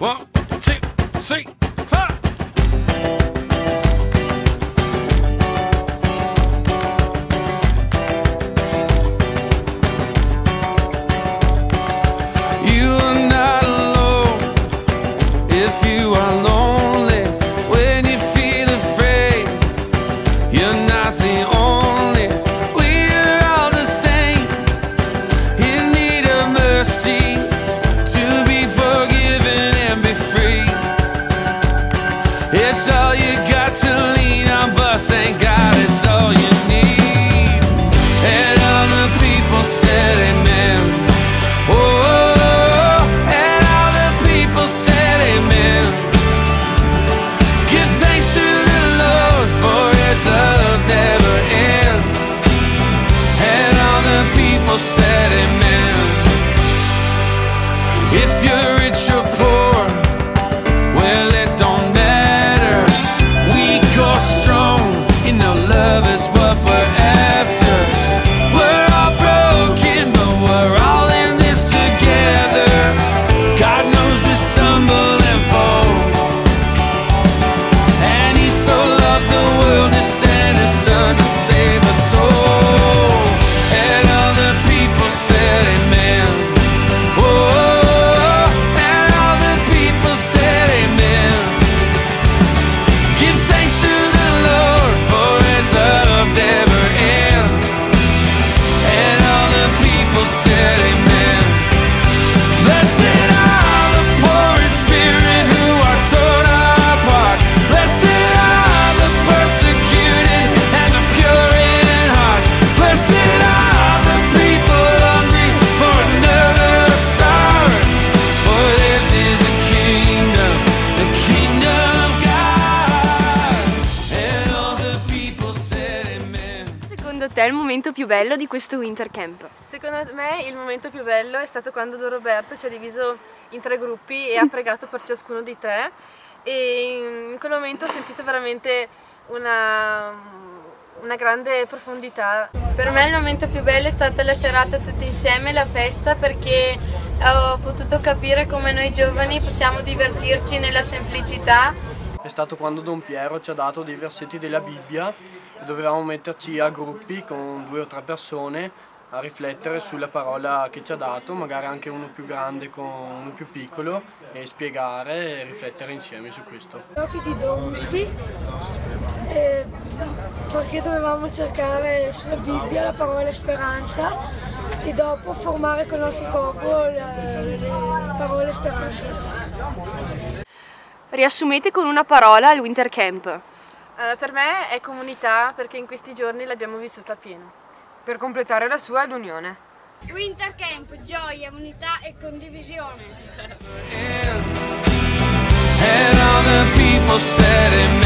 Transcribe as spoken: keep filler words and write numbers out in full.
One, two, three, four. You are not alone if you are lonely. When you feel afraid, you're not the only. We're all the same in need of mercy, to be forgiven and be free. It's all you got to lean on, but thank God it's all you need. And all the people said amen. Oh, and all the people said amen. Give thanks to the Lord, for his love never ends. And all the people said amen. If you're rich or poor, well, it don't matter. Weak or strong, you know love is what we're after. We're all broken, but we're all in this together. God knows we stumble and fall, and he so loved the world he sent his son to save us all. And all the people said amen. Oh, and all the people said amen. Give thanks to the Lord, for his love never ends. And all the people said amen. Blessed are the poor in spirit, who are torn apart. Blessed are the persecuted and the pure in heart. Blessed are the people hungry for another start. For this is the kingdom, the kingdom of God. And all the people said amen. Secondo te il momento più bello di questo winter camp? Secondo me il momento più bello è stato quando Don Roberto ci ha diviso in tre gruppi e ha pregato per ciascuno di tre, e in quel momento ho sentito veramente una, una grande profondità. Per me il momento più bello è stata la serata tutti insieme, la festa, perché ho potuto capire come noi giovani possiamo divertirci nella semplicità. È stato quando Don Piero ci ha dato dei versetti della Bibbia e dovevamo metterci a gruppi con due o tre persone a riflettere sulla parola che ci ha dato, magari anche uno più grande con uno più piccolo, e spiegare e riflettere insieme su questo. Gli occhi di Dombi, eh, perché dovevamo cercare sulla Bibbia la parola speranza e dopo formare con il nostro corpo le, le parole speranza. Riassumete con una parola il winter camp. Eh, per me è comunità, perché in questi giorni l'abbiamo vissuta a pieno. Per completare la sua è l'unione. Winter camp, gioia, unità e condivisione. And all the people said amen.